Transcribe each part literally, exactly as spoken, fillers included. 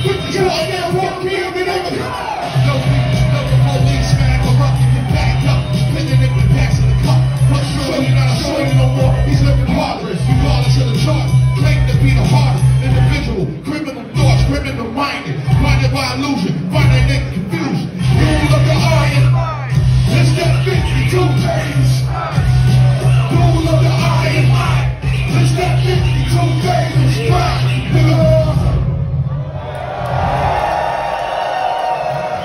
fifty-two, I now walk in and over. No, no, the police, man, corrupted and backed up. Cleaning it with packs in the cup. But surely not a shorty no more. He's living harder. Regardless of the charge. Claim to be the hardest individual. Criminal thoughts, criminal minded. Blinded by illusion. Finding it confusion. Rule of the iron. It's that fifty-two days. Rule of the iron. It's that fifty-two days.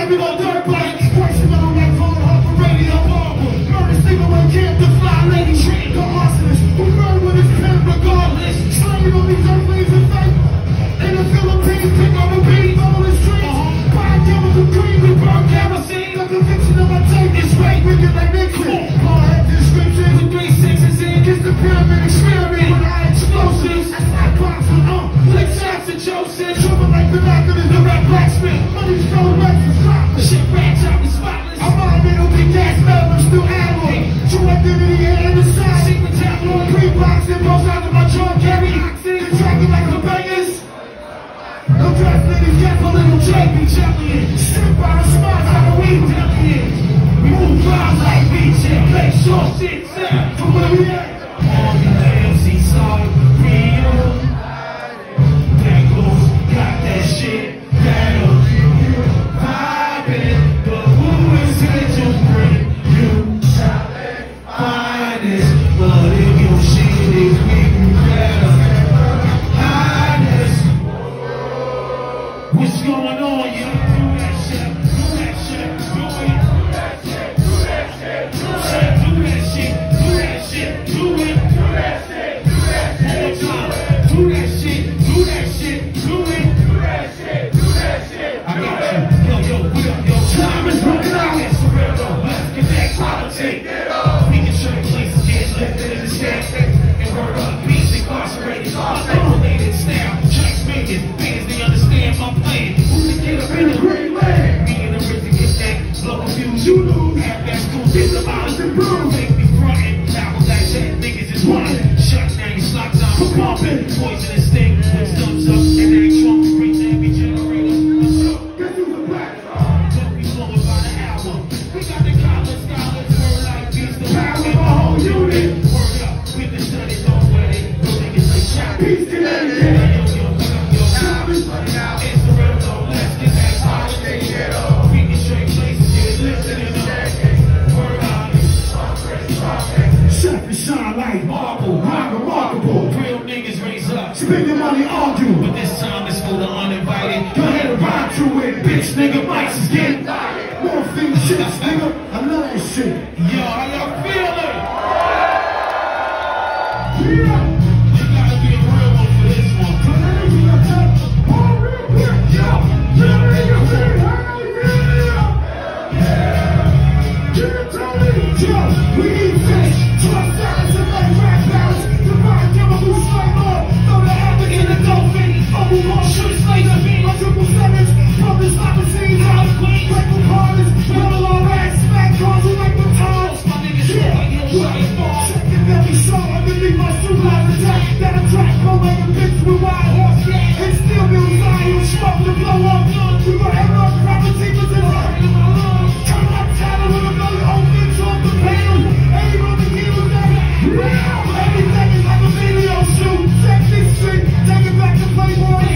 like we gon' dirt bike. Pricing on the right phone, off the radio marble. Murder singer when camp the fly lady. The arsonist who burn with his pen regardless. Slaying on these earthlings and fake. In the Philippines, pick up a beat, follow the streets. Buy chemical green, we burn kerosene. The conviction of my tape is right, wicked like Nixon. Hard description with three sixes in. Gets the pyramid experiment with high explosives. That's my box with uh, lick shots and Joseph. Trouble like binoculars, the red blacksmith. Money stole rats and spotless. Shit rats out and spotless. I'm on middle big gas smell, I'm still alloy. True identity and the side. Secret tabloid, pre-boxing, blows out of my jaw, carry oxen. Contracted like the bangers. No draft niggas, yes, a little J B champion. Strip by the spots, how the weed champion. We move rounds like beach and make sure shit's out. From where we at? On the M C side, real. That goes, got that shit, that'll keep you vibing. But who is here to bring you finest? But if your shit is getting better, highness. What's going on, you? Do that shit, do that shit, do it. Do that shit, do that shit, do that shit, do it. Do that shit, do that shit, do it. Do that shit, do that shit, do it. Do that shit, do that shit. I got you. Yo, yo, what up, yo? Time is running out. It's a real though. Let's get that politics. We can show you places get lifted in the stand. And word up, beats incarcerated. Isolated style. Tracks making. Fans, they understand my plan. Who's the kid up in the green land? Me and the rich to get that. Blow a few Zulu. Half that school. Get the miles and brew. Make me frontin'. Now like that. Niggas is running. Shut down your slot time for pumping. Poisonous sting. With thumbs up. And then Trump brings every generator. What's up? Guess who's the black? Don't be blowing by the hour. We got the college scholars. Word like beats the power of a whole unit. Word up. With the sun is on where they go. Niggas like shot. Peace to them. Yo, yo, what up, yo? Time is running out. It's the real though. Let's get that holiday get up. We can straight places. Get lifted in the word up. Chef and shine like marble. Rock remarkable. Real niggas raise up. Spend your money on you. But this time it's for the uninvited. Go ahead and rhyme to it. Bitch nigga mics is getting morphine shit, nigga. I love that shit. Yo, how y'all feeling? Yeah. You gotta be a real one for this one. Put that in your touch. All real quick. Yo, yo, nigga, yeah. Get it, Tony. Yo, we eat fish. Trust dollars and like rap battles. Divine chemical straight on. Throw the apple in the dolphin. Bubble wall, shoot slate the beam. Triple sevens. From the sloppy scene. House queen. Breakful cars. Double all rats. Smack cars like the tons. My niggas yeah. Like yo, right ball. Second every show underneath my shoe line attack. That attack. Go make a bitch with wild horse. Yeah. And still be lying. Smoke to blow up. We gon' have our property with the heart in my lungs. Turn up talent with a million old things on the panel. And you know the deal with that. Everything is like a video shoot. Sexy street. Take it back to Playboy.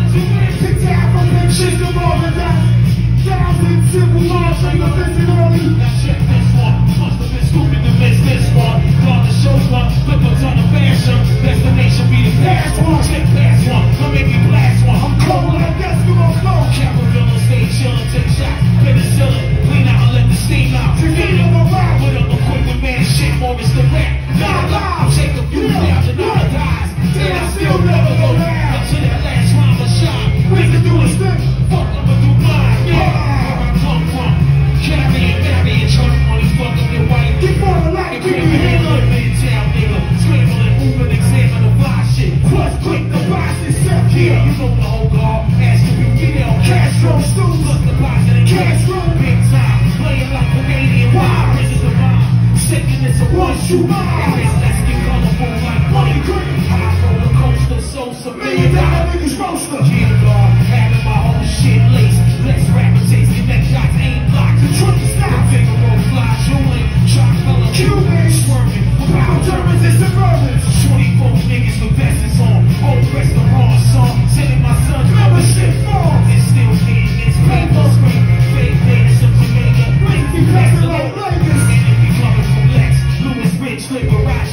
Pick the apple and shit them all the time. Thousand simple laws like a visit early. Now check this one. Must have been scooping to miss this one. Call the show one. Flip a ton of fashion. Destination be the past one. Check past one. Don't make me blast one. I'm cold like Eskimo flow. Capital stay chillin'. Take shots. Penicillin. Clean out and let the steam out. Forget it on my ride. Put up a quick with man shit. Morris the rap. Nah, nah. Take a few thousand dollar dies. Then I still never go down. Up to that last rhyme of shine. We can do this thing. Fuck up and do mine. Yeah. Where I come from. Carry and marry and turn money. Fuck up your wife. Get for the light. Give me a hand up in town, nigga. Scramble and move and examine the buy shit. Plus quick the box itself here. You know the whole guard. Ask if you get out. Castro Stools. Plus the pocket and Castro. Big time. Playing like Canadian wild. This is the bomb. Second is a one shoe bomb. Let's get colorful like money green. High roller coaster. So some million dollar niggas roaster. Yeah, guard. Having my whole shit laced. Let's rap and taste. Connect shots. Aim block. Control the style. Take a roll fly. Julian. Chocolate. Cuban. Swerving. Power Germans and Suburbans. twenty-four niggas with vests on. Old restaurant song. Sending my son. Membership form. It's still getting this paper screen. Fake data. Some Jamaica. Make me pass it like Lakers. And if we coming from Lex. Louis Rich. Liberation.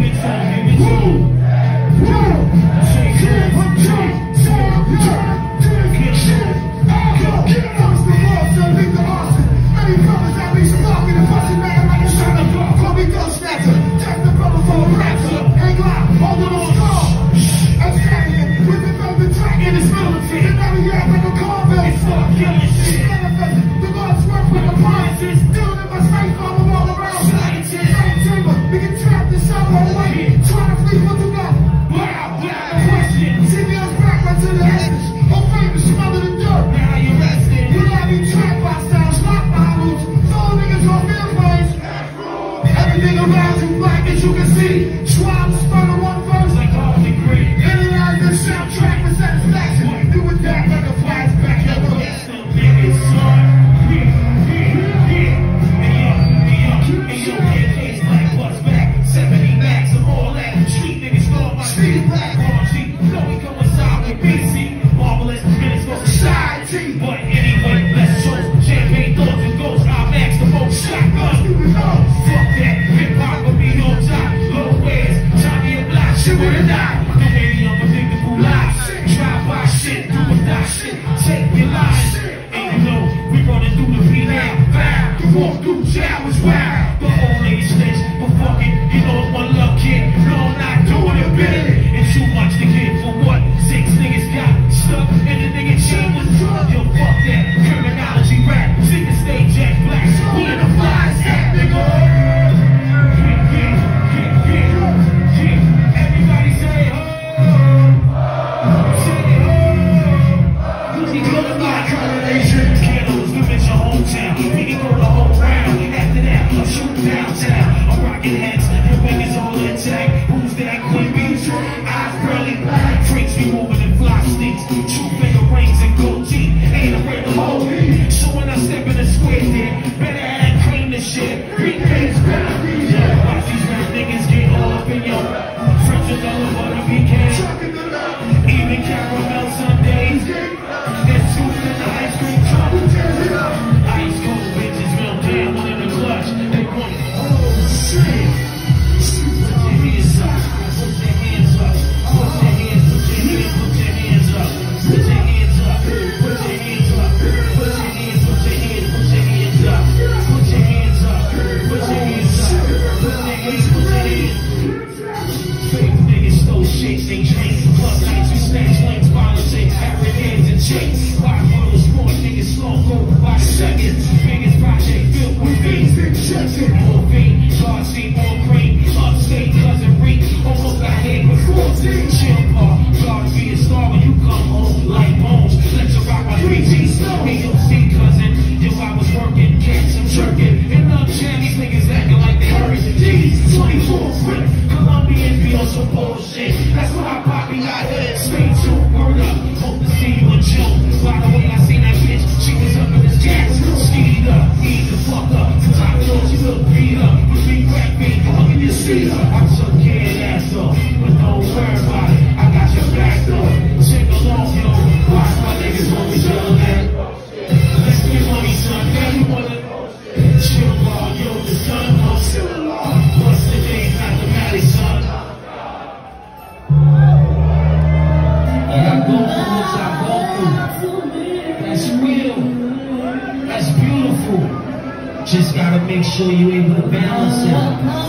Just gotta make sure you're able to balance it.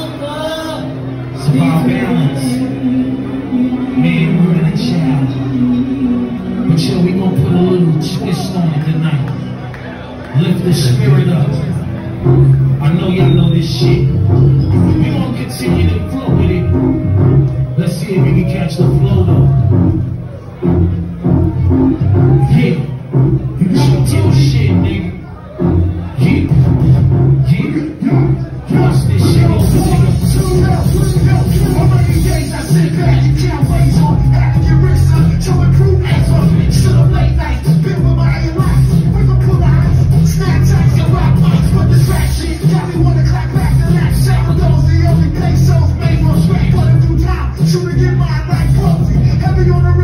It's about balance. Man, woman, and child. But yo, we gonna put a little twist on it tonight. Lift the spirit up. I know y'all know this shit. We gonna continue to flow with it. Let's see if we can catch the flow though. Yeah. You got to tell shit, nigga. Yeah. Yeah. Watch this shit over, nigga. Already days I sit back and count ways on. After your wrist up, show a crew answer. Still up late night, been with my life. We gon' pull out, snap tracks and rock mics. But the track shit, got me wanna clap back the last shot. With those the only pesos made from straight. But in due time, shoot and get mine like Posey. Heavy on the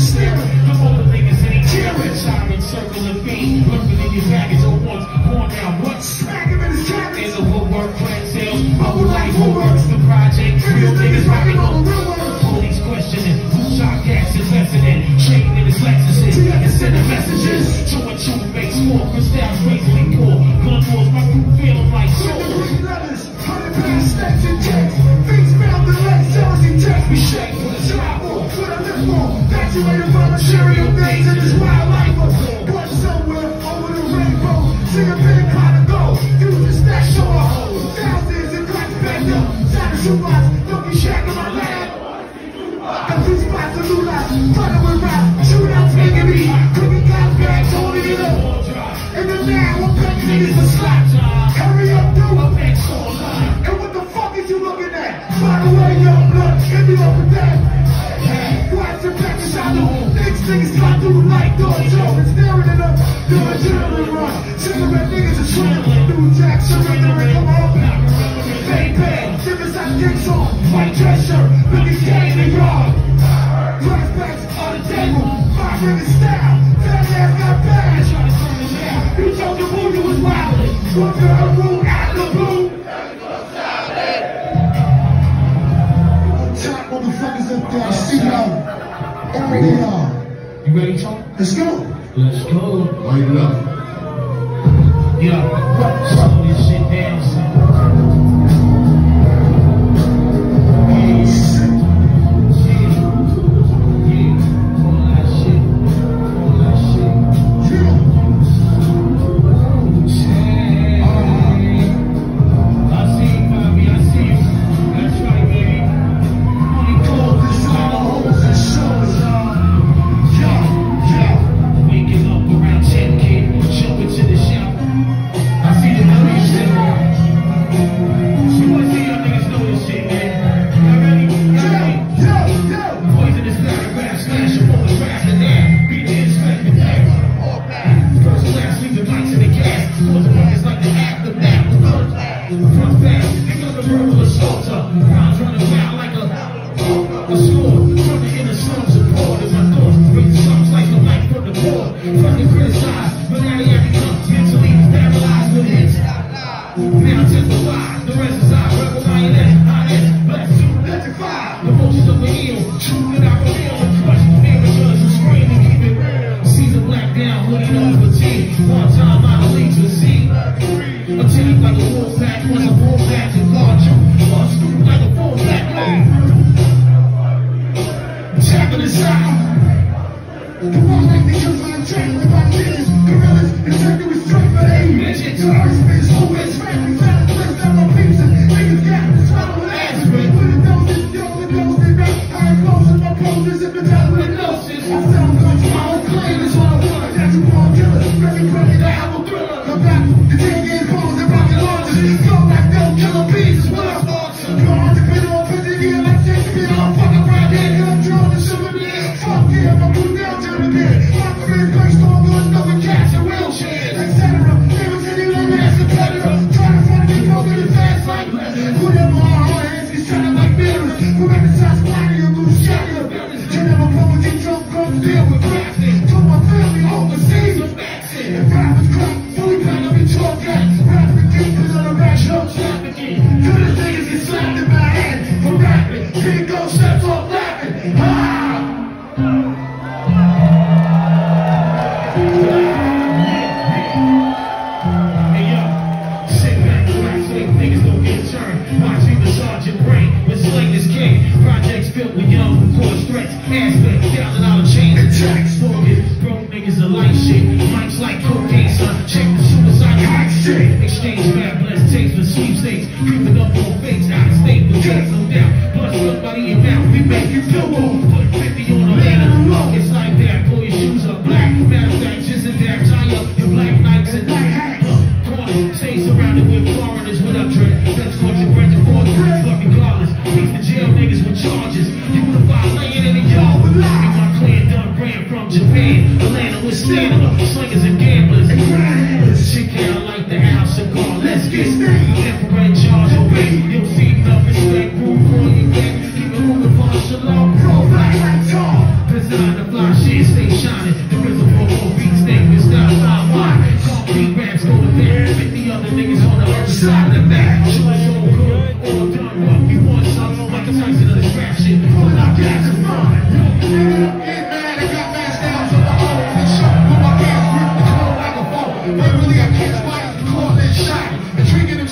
staring. The older niggas ain't cheering. Siren circle of feet, lurking in your baggage at once. Pouring down what? Smack him in his cabin. In the woodwork, plant sales, bubble life, who works the project? Real niggas rocking on the real world. Police questioning, who shot gas is resident? Chain in his Lexuses, and sending messages. Two and two makes four, crystals crazily poor. Gun wars, my crew feeling like swords. Hundred pound stacks and checks, face bound the legs, jealousy checks. We shake for the slap war, put a lip on. Graduated from material things in this wild life. But somewhere over the rainbow, sing a bit of kind of gold. Use the stack, show a hole. Thousands and crack back up. Time to shoot lots, don't be shacking my lab. Got two spots to lose out, running with rap, shoot out, taking me. Cooking got bags, holding it up. And then now I'm paying niggas for slap. Hurry up, dude. I'm next online. And what the fuck is you looking at? By the way, young blood, hit me up with that. Watch the back inside the hole. Next niggas got through like door Joe and staring at us. Do a adrenaline run. Cigarette niggas are trembling. New jack, surrendering, come on. Bang, bang. Different side kicks on. White dress shirt. Billy's gang and yard. Flashbacks on the table. Five niggas style. That ass got bad. You told the boo you was wildin'. One girl rule out the blue. Top motherfuckers up there. I see y'all. Oh, yeah. You ready, Tom? Let's go. Let's go. Light it up. Yeah. Slow this shit down, son. Fly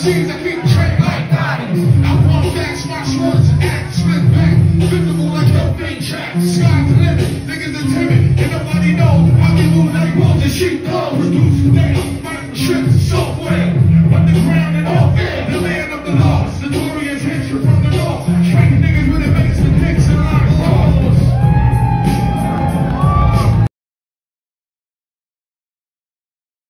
G's, I keep track like bodies. I want facts, watch words, act, split back. Visible like no big track. Sky's the limit, niggas are timid. And nobody knows how we move like wolves and sheep.